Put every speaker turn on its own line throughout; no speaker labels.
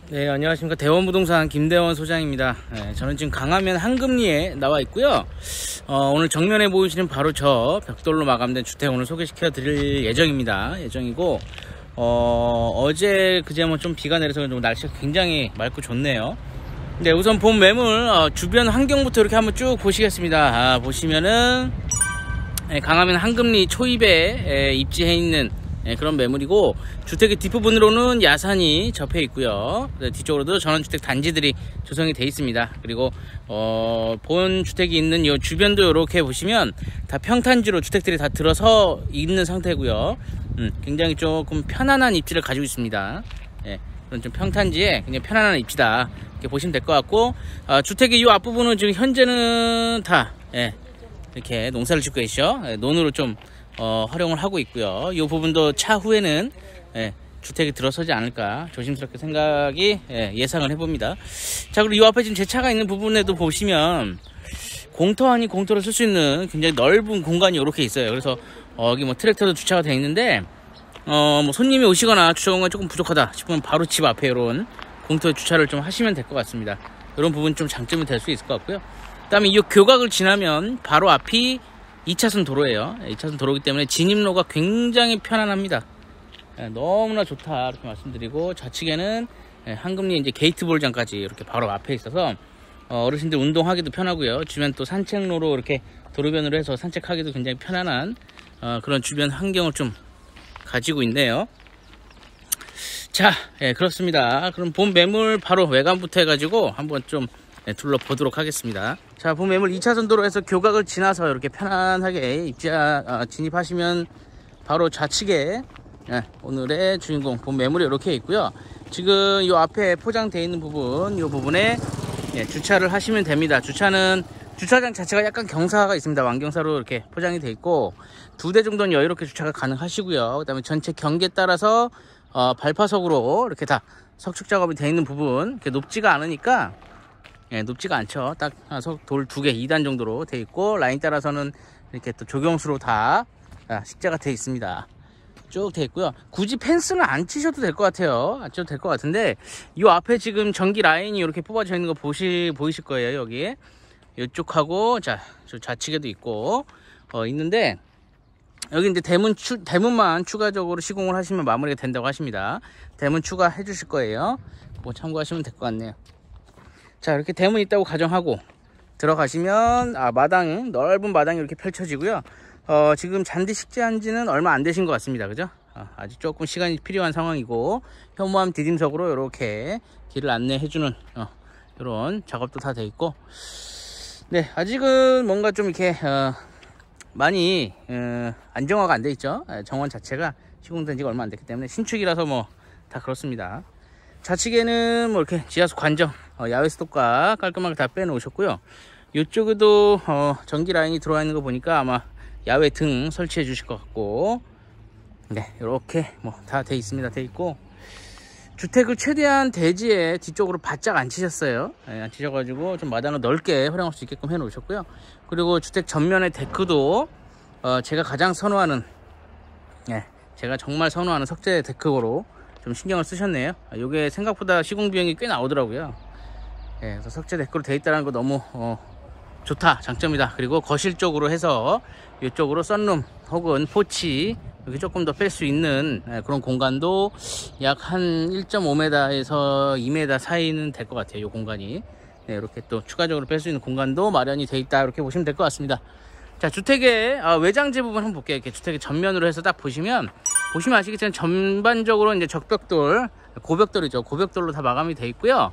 네, 안녕하십니까. 대원부동산 김대원 소장입니다. 네, 저는 지금 강화면 한금리에 나와 있고요. 오늘 정면에 보이시는 바로 저 벽돌로 마감된 주택 오늘 소개시켜 드릴 예정이고, 어제 그제 뭐 좀 비가 내려서 좀 날씨가 굉장히 맑고 좋네요. 네, 우선 본 매물 주변 환경부터 이렇게 한번 쭉 보시겠습니다. 보시면은 강화면 한금리 초입에 입지해 있는 그런 매물이고, 주택의 뒷부분으로는 야산이 접해 있고요. 뒤쪽으로도 전원주택 단지들이 조성이 되어 있습니다. 그리고 본 주택이 있는 이 주변도 이렇게 보시면 다 평탄지로 주택들이 다 들어서 있는 상태고요. 굉장히 조금 편안한 입지를 가지고 있습니다. 그런 좀 평탄지에 굉장히 편안한 입지다, 이렇게 보시면 될 것 같고, 주택의 이 앞부분은 지금 현재는 다 이렇게 농사를 짓고 계시죠. 논으로 좀 활용을 하고 있고요. 이 부분도 차후에는 주택이 들어서지 않을까 조심스럽게 생각이 예상을 해봅니다. 자, 그리고 이 앞에 지금 제 차가 있는 부분에도 보시면 공터 아닌 공터를 쓸 수 있는 굉장히 넓은 공간이 이렇게 있어요. 그래서 여기 뭐 트랙터도 주차가 되어 있는데, 뭐 손님이 오시거나 주차 공간이 조금 부족하다 싶으면 바로 집 앞에 이런 공터 주차를 좀 하시면 될 것 같습니다. 이런 부분 좀 장점이 될 수 있을 것 같고요. 그 다음에 이 교각을 지나면 바로 앞이 2차선 도로예요. 2차선 도로이기 때문에 진입로가 굉장히 편안합니다. 너무나 좋다, 이렇게 말씀드리고, 좌측에는 한금리 이제 게이트볼장까지 이렇게 바로 앞에 있어서 어르신들 운동하기도 편하고요. 주변 또 산책로로 이렇게 도로변으로 해서 산책하기도 굉장히 편안한 그런 주변 환경을 좀 가지고 있네요. 자, 그렇습니다. 그럼 본 매물 바로 외관부터 해가지고 한번 좀 둘러보도록 하겠습니다. 자, 본 매물 2차선 도로에서 교각을 지나서 이렇게 편안하게 진입하시면 바로 좌측에 오늘의 주인공 본 매물이 이렇게 있고요. 지금 이 앞에 포장되어 있는 부분, 이 부분에 주차를 하시면 됩니다. 주차장 자체가 약간 경사가 있습니다. 완경사로 이렇게 포장이 되어 있고, 2대 정도는 여유롭게 주차가 가능하시고요. 그 다음에 전체 경계에 따라서 발파석으로 이렇게 다 석축 작업이 되어 있는 부분, 이렇게 높지가 않으니까, 높지가 않죠. 딱 돌 2개, 2단 정도로 되어 있고, 라인 따라서는 이렇게 또 조경수로 다 식재가 되어 있습니다. 쭉 되어 있고요. 굳이 펜스는 안 치셔도 될 것 같아요. 안 치셔도 될 것 같은데, 이 앞에 지금 전기 라인이 이렇게 뽑아져 있는 거 보이실 거예요. 여기 이쪽하고, 자, 저 좌측에도 있고 있는데, 여기 이제 대문만 추가적으로 시공을 하시면 마무리가 된다고 하십니다. 대문 추가해 주실 거예요. 그거 참고하시면 될 것 같네요. 자, 이렇게 대문 있다고 가정하고 들어가시면 넓은 마당이 이렇게 펼쳐지고요. 지금 잔디 식재한 지는 얼마 안 되신 것 같습니다. 그죠? 아직 조금 시간이 필요한 상황이고, 현무암 디딤석으로 이렇게 길을 안내해주는 이런 작업도 다 돼 있고, 네, 아직은 뭔가 좀 이렇게 많이 안정화가 안 돼 있죠. 정원 자체가 시공된 지가 얼마 안 됐기 때문에 신축이라서 뭐 다 그렇습니다. 좌측에는 뭐 이렇게 지하수 관정, 야외 스톱과 깔끔하게 다 빼놓으셨고요. 이쪽에도 전기 라인이 들어와 있는 거 보니까 아마 야외 등 설치해 주실 것 같고, 네, 이렇게 뭐 다 돼 있습니다. 돼 있고, 주택을 최대한 대지에 뒤쪽으로 바짝 안 치셨어요. 안 치셔가지고 좀 마당을 넓게 활용할 수 있게끔 해 놓으셨고요. 그리고 주택 전면의 데크도 제가 가장 선호하는, 제가 정말 선호하는 석재 데크로 좀 신경을 쓰셨네요. 이게 생각보다 시공 비용이 꽤 나오더라고요. 그래서 석재 데크로 되어 있다는 거 너무 좋다, 장점이다. 그리고 거실 쪽으로 해서 이쪽으로 썬룸 혹은 포치 여기 조금 더 뺄 수 있는 그런 공간도 약 한 1.5m에서 2m 사이는 될 것 같아요. 이 공간이. 이렇게 또 추가적으로 뺄 수 있는 공간도 마련이 되어 있다, 이렇게 보시면 될 것 같습니다. 자, 주택의 외장재 부분 한번 볼게요. 이렇게 주택의 전면으로 해서 딱 보시면 아시겠지만 전반적으로 이제 적벽돌, 고벽돌이죠. 고벽돌로 다 마감이 되어 있고요.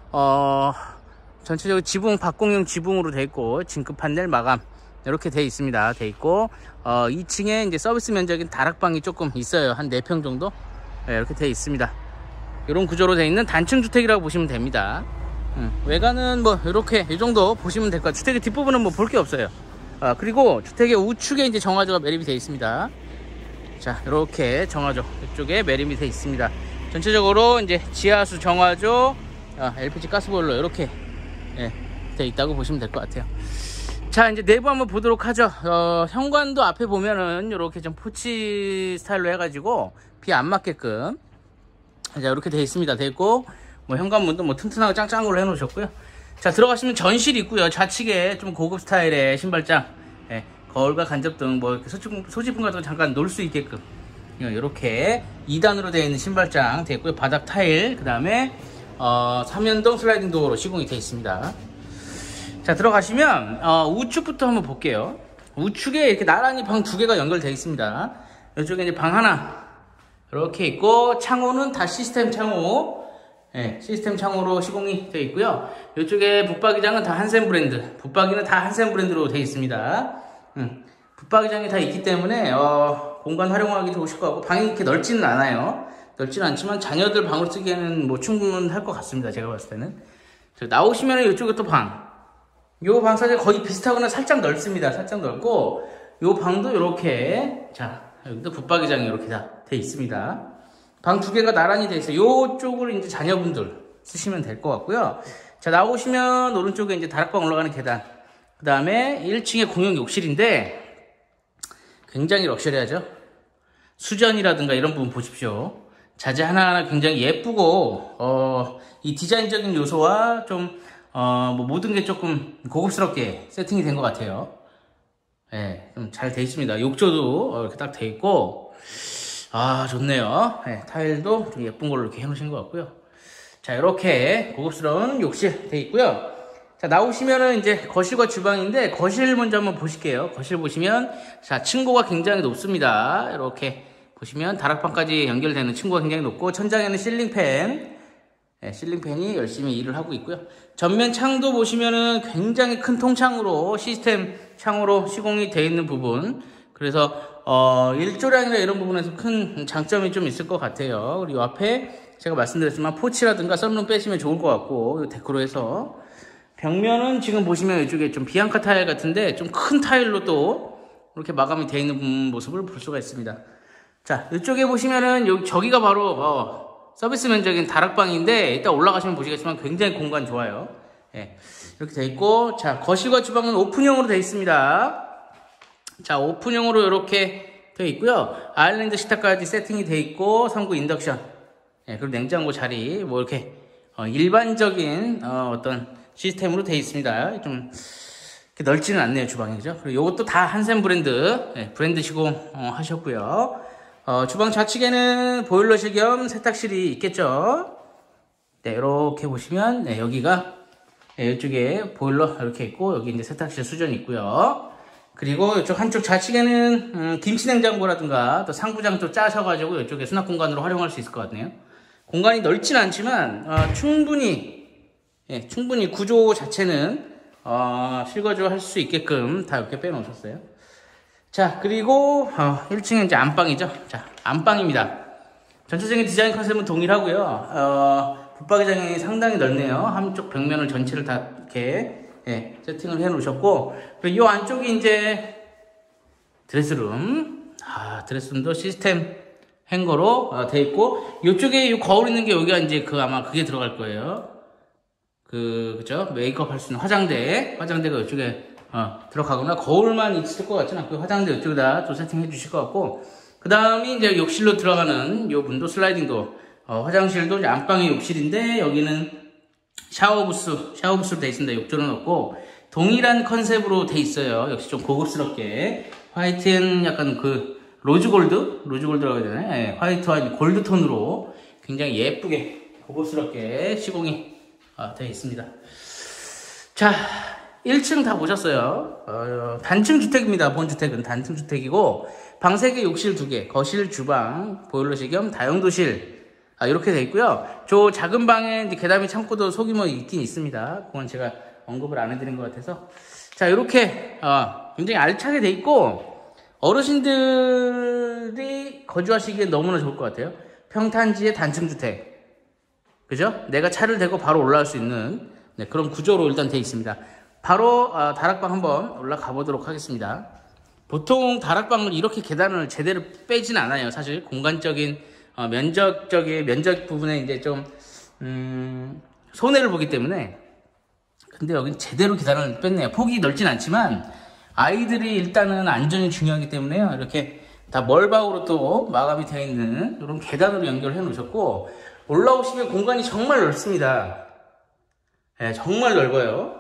전체적으로 지붕, 박공용 지붕으로 되어 있고, 진급 판넬 마감 이렇게 되어 있습니다. 되어 있고, 2층에 이제 서비스 면적인 다락방이 조금 있어요. 한 4평 정도 이렇게 되어 있습니다. 이런 구조로 되어 있는 단층 주택이라고 보시면 됩니다. 외관은 뭐 이렇게 이 정도 보시면 될 것 같아요. 주택의 뒷부분은 뭐 볼 게 없어요. 그리고 주택의 우측에 이제 정화조가 매립이 되어 있습니다. 자, 이렇게 정화조 이쪽에 매립이 되어 있습니다. 전체적으로 이제 지하수 정화조, LPG 가스보일러 이렇게 되어 있다고 보시면 될 것 같아요. 자, 이제 내부 한번 보도록 하죠. 현관도 앞에 보면은 이렇게 좀 포치 스타일로 해가지고 비 안 맞게끔 자, 이렇게 되어 있습니다. 되어 있고, 뭐 현관문도 뭐 튼튼하고 짱짱한 걸로 해놓으셨고요. 자, 들어가시면 전실이 있고요. 좌측에 좀 고급 스타일의 신발장, 예, 거울과 간접 등 뭐 소지품 같은 거 잠깐 놓을 수 있게끔 이렇게 2단으로 되어 있는 신발장 되어 있고요. 바닥 타일, 그 다음에 3연동 슬라이딩 도어로 시공이 되어 있습니다. 자, 들어가시면 우측부터 한번 볼게요. 우측에 이렇게 나란히 방 2개가 연결되어 있습니다. 이쪽에 이제 방 하나 이렇게 있고, 창호는 다 시스템 창호, 예, 시스템 창호로 시공이 되어 있고요. 이쪽에 붙박이장은 다 한샘 브랜드, 붙박이는 다 한샘 브랜드로 되어 있습니다. 붙박이장이 다 있기 때문에 공간 활용하기 좋으실 것 같고, 방이 이렇게 넓지는 않아요. 넓지는 않지만 자녀들 방으로 쓰기에는 뭐 충분할 것 같습니다. 제가 봤을 때는. 자, 나오시면 이쪽에 또 방, 요 방 사실 거의 비슷하거나 살짝 넓습니다. 살짝 넓고, 요 방도 이렇게, 자, 여기도 붙박이장이 이렇게 다 돼 있습니다. 방 2개가 나란히 돼 있어요. 요쪽으로 이제 자녀분들 쓰시면 될 것 같고요. 자, 나오시면 오른쪽에 이제 다락방 올라가는 계단, 그 다음에 1층에 공용 욕실인데 굉장히 럭셔리하죠. 수전이라든가 이런 부분 보십시오. 자재 하나하나 굉장히 예쁘고, 이 디자인적인 요소와 좀 뭐 모든 게 조금 고급스럽게 세팅이 된 것 같아요. 예, 좀 잘 돼 있습니다. 욕조도 이렇게 딱 돼 있고, 좋네요. 예, 타일도 좀 예쁜 걸로 이렇게 해놓으신 것 같고요. 자, 이렇게 고급스러운 욕실 돼 있고요. 자, 나오시면은 이제 거실과 주방인데, 거실 먼저 한번 보실게요. 거실 보시면, 자, 층고가 굉장히 높습니다. 이렇게 보시면 다락방까지 연결되는 층고가 굉장히 높고, 천장에는 실링팬, 네, 실링팬이 열심히 일을 하고 있고요. 전면 창도 보시면은 굉장히 큰 통창으로, 시스템 창으로 시공이 되어 있는 부분, 그래서 일조량이나 이런 부분에서 큰 장점이 좀 있을 것 같아요. 그리고 앞에 제가 말씀드렸지만 포치라든가 썬룸 빼시면 좋을 것 같고, 데코로 해서 벽면은 지금 보시면 이쪽에 좀 비앙카 타일 같은데 좀 큰 타일로 또 이렇게 마감이 되어 있는 모습을 볼 수가 있습니다. 자, 이쪽에 보시면은 저기가 바로 서비스 면적인 다락방인데, 이따 올라가시면 보시겠지만 굉장히 공간 좋아요. 예, 이렇게 되어 있고, 자, 거실과 주방은 오픈형으로 되어 있습니다. 자, 오픈형으로 이렇게 되어 있고요. 아일랜드 식탁까지 세팅이 되어 있고, 3구 인덕션, 예, 그리고 냉장고 자리, 뭐 이렇게 일반적인 어떤 시스템으로 되어 있습니다. 좀 이렇게 넓지는 않네요, 주방이. 그죠? 그리고 이것도 다 한샘 브랜드, 예, 브랜드 시공 하셨고요. 주방 좌측에는 보일러실 겸 세탁실이 있겠죠. 네, 이렇게 보시면, 네, 여기가, 네, 이쪽에 보일러 이렇게 있고, 여기 이제 세탁실 수전이 있고요. 그리고 이쪽 한쪽 좌측에는 김치냉장고라든가 또 상부장 또 짜셔가지고 이쪽에 수납 공간으로 활용할 수 있을 것 같네요. 공간이 넓진 않지만 충분히 구조 자체는 실거주 할 수 있게끔 다 이렇게 빼놓으셨어요. 자, 그리고 1층은 이제 안방이죠. 자, 안방입니다. 전체적인 디자인 컨셉은 동일하고요. 붙박이장이 상당히 넓네요. 한쪽 벽면을 전체를 다 이렇게 세팅을 해 놓으셨고, 그리고 이 안쪽이 이제 드레스룸. 드레스룸도 시스템 행거로 돼 있고, 이쪽에 이 거울 있는 게 여기가 이제 아마 그게 들어갈 거예요. 그죠? 메이크업 할 수 있는 화장대가 이쪽에 들어가거나, 거울만 있을 것 같지는 않고 화장대 이쪽에다 또 세팅해 주실 것 같고, 그 다음에 이제 욕실로 들어가는 요 문도 슬라이딩도, 화장실도 이제 안방의 욕실인데 여기는 샤워부스로 돼 있습니다. 욕조는 없고 동일한 컨셉으로 돼 있어요. 역시 좀 고급스럽게 화이트엔 약간 로즈골드라고 해야 되나요? 네, 화이트와 골드 톤으로 굉장히 예쁘게 고급스럽게 시공이 되어 있습니다. 자, 1층 다 보셨어요. 단층 주택입니다. 본 주택은 단층 주택이고, 방 3개, 욕실 2개, 거실, 주방, 보일러실 겸 다용도실 이렇게 되어 있고요. 저 작은 방에 이제 계단이 창고도 소규모 있긴 있습니다. 그건 제가 언급을 안 해드린 것 같아서. 자, 이렇게 굉장히 알차게 되어 있고, 어르신들이 거주하시기에 너무나 좋을 것 같아요. 평탄지의 단층 주택, 그죠? 내가 차를 대고 바로 올라갈 수 있는 그런 구조로 일단 되어 있습니다. 바로 다락방 한번 올라가 보도록 하겠습니다. 보통 다락방을 이렇게 계단을 제대로 빼진 않아요. 사실 공간적인 면적 부분에 이제 좀 손해를 보기 때문에. 근데 여긴 제대로 계단을 뺐네요. 폭이 넓진 않지만 아이들이 일단은 안전이 중요하기 때문에요. 이렇게 다 멀박으로 또 마감이 되어 있는 이런 계단으로 연결해 놓으셨고, 올라오시면 공간이 정말 넓습니다. 네, 정말 넓어요.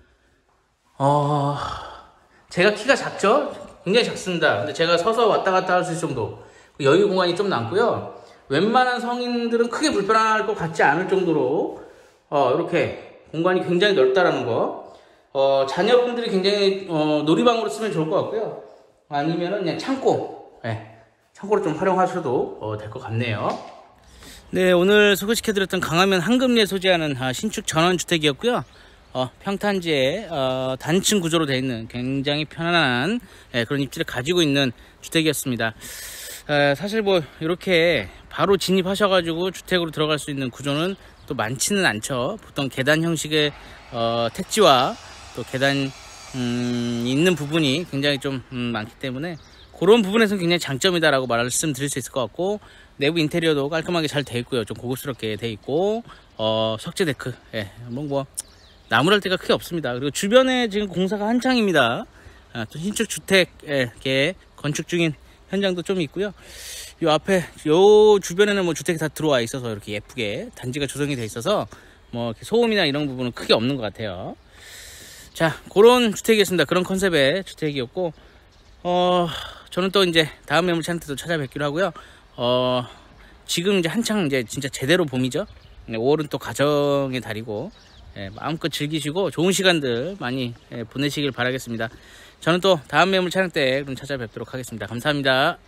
제가 키가 작죠? 굉장히 작습니다. 근데 제가 서서 왔다 갔다 할 수 있을 정도. 여유 공간이 좀 남고요. 웬만한 성인들은 크게 불편할 것 같지 않을 정도로 이렇게 공간이 굉장히 넓다라는 거. 자녀분들이 굉장히 놀이방으로 쓰면 좋을 것 같고요. 아니면은 그냥 창고, 창고로 좀 활용하셔도 될 것 같네요. 네, 오늘 소개시켜드렸던 강화면 한금리에 소재하는 신축 전원주택이었고요. 평탄지에 단층 구조로 되어 있는 굉장히 편안한 그런 입지를 가지고 있는 주택이었습니다. 사실 뭐 이렇게 바로 진입하셔가지고 주택으로 들어갈 수 있는 구조는 또 많지는 않죠. 보통 계단 형식의 택지와 또 계단 있는 부분이 굉장히 좀 많기 때문에 그런 부분에서는 굉장히 장점이다라고 말씀드릴 수 있을 것 같고, 내부 인테리어도 깔끔하게 잘 되어 있고요. 좀 고급스럽게 되어 있고, 석재 데크, 뭐 나무랄 데가 크게 없습니다. 그리고 주변에 지금 공사가 한창입니다. 또 신축 주택에 건축 중인 현장도 좀 있고요. 요 앞에 요 주변에는 뭐 주택이 다 들어와 있어서 이렇게 예쁘게 단지가 조성이 돼 있어서 뭐 이렇게 소음이나 이런 부분은 크게 없는 것 같아요. 자, 그런 주택이었습니다. 그런 컨셉의 주택이었고, 저는 또 이제 다음 매물 채널 때도 찾아뵙기로 하고요. 지금 이제 한창 이제 진짜 제대로 봄이죠. 5월은 또 가정의 달이고, 마음껏 즐기시고 좋은 시간들 많이 보내시길 바라겠습니다. 저는 또 다음 매물 촬영 때 그럼 찾아뵙도록 하겠습니다. 감사합니다.